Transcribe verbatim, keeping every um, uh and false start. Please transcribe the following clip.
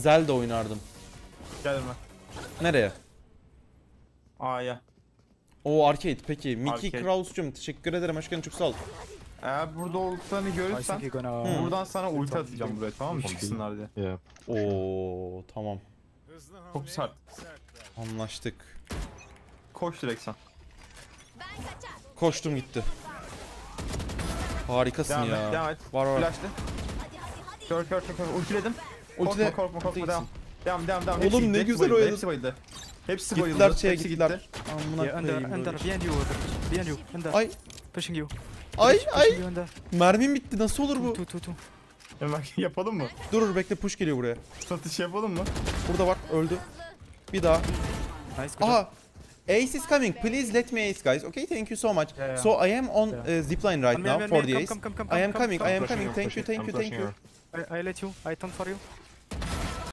Zelda oynardım. Gelme. Nereye? A'ya. O arcade peki. Mickey Arcade. Krause'cum teşekkür ederim. Hoş geldin, çok sağ ol. Eğer burada olduklarını I görürsen think you're gonna... buradan sana ulti atacağım buraya, tamam mı? Tamam. Çıksınlar diye. Yeah. Oo tamam. Çok sert. Anlaştık. Koş direkt sen. Koştum gitti. Harikasın Devam ya. et, devam et. Var var. Flash'lı. Kör kör kör kör. Ultiledim. Ultile. Korkma korkma korkma, Ulti devam. gitsin. Devam devam devam. Oğlum Hepsi ne gitti, güzel hepsi bayıldı, oynadın. Hepsi bayıldı. Hepsi Gittiler bayıldı. şeye hepsi gittiler. gitti. Amına Yeah, under, koyayım under, böyle. behind you, behind you, under. Ay Pushing you. ay Pushing ay. you under. Mermim bitti, nasıl olur Two, bu? two, two, two. Hemen yapalım mı? Dur bekle, push geliyor buraya. Satış yapalım mı? Burada bak, öldü. Bir daha. Nice, good job. Aha. Ace is coming. Please let me ace, guys. Okay, thank you so much. Yeah, yeah. So I am on Yeah. uh, zipline right Come, now come, for come, the come, ace. come, come, come, I am come, coming. come. I am I'm coming. pushing Thank you, thank you, thank you. I, I let you. I turn for you.